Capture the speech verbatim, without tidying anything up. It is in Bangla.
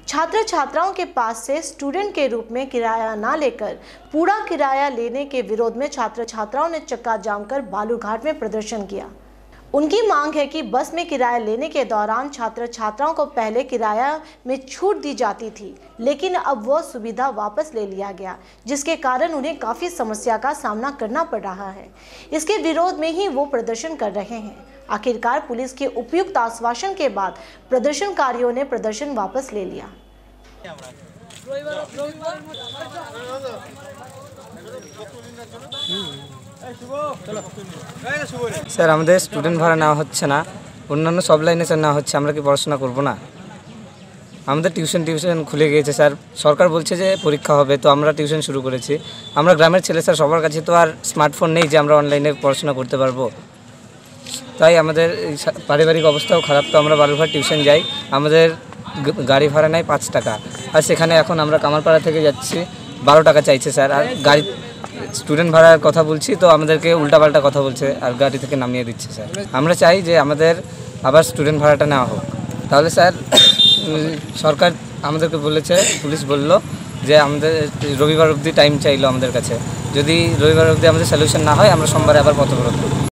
छात्र छात्राओं के पास से स्टूडेंट के रूप में किराया ना लेकर पूरा किराया लेने के विरोध में छात्र छात्राओं ने चक्का जाम कर बालूघाट में प्रदर्शन किया। उनकी मांग है कि बस में किराया लेने के दौरान छात्र छात्राओं को पहले किराया में छूट दी जाती थी, लेकिन अब वह सुविधा वापस ले लिया गया, जिसके कारण उन्हें काफ़ी समस्या का सामना करना पड़ रहा है। इसके विरोध में ही वो प्रदर्शन कर रहे हैं। आखिरकार पुलिस के उपयुक्त आश्वासन के बाद प्रदर्शनकारियों ने प्रदर्शन वापस ले लिया। স্যার আমাদের স্টুডেন্ট ভাড়া নেওয়া হচ্ছে না, অন্যান্য সব লাইনে স্যার নেওয়া হচ্ছে। আমরা কি পড়াশোনা করব না? আমাদের টিউশন টিউশন খুলে গিয়েছে স্যার। সরকার বলছে যে পরীক্ষা হবে, তো আমরা টিউশন শুরু করেছি। আমরা গ্রামের ছেলে স্যার, সবার কাছে তো আর স্মার্টফোন নেই যে আমরা অনলাইনে পড়াশোনা করতে পারবো। তাই আমাদের পারিবারিক অবস্থাও খারাপ, তো আমরা বালুঘাট টিউশন যাই। আমাদের গাড়ি ভাড়া নেয় পাঁচ টাকা, আর সেখানে এখন আমরা কামারপাড়া থেকে যাচ্ছি, বারো টাকা চাইছে স্যার। আর গাড়ি স্টুডেন্ট ভাড়ার কথা বলছি তো আমাদেরকে উল্টাপাল্টা কথা বলছে আর গাড়ি থেকে নামিয়ে দিচ্ছে স্যার। আমরা চাই যে আমাদের আবার স্টুডেন্ট ভাড়াটা নেওয়া হোক। তাহলে স্যার সরকার আমাদেরকে বলেছে, পুলিশ বলল যে আমাদের রবিবার অবধি টাইম চাইলো আমাদের কাছে। যদি রবিবার অবধি আমাদের সলিউশন না হয় আমরা সোমবারে আবার পথ অবরোধ করব।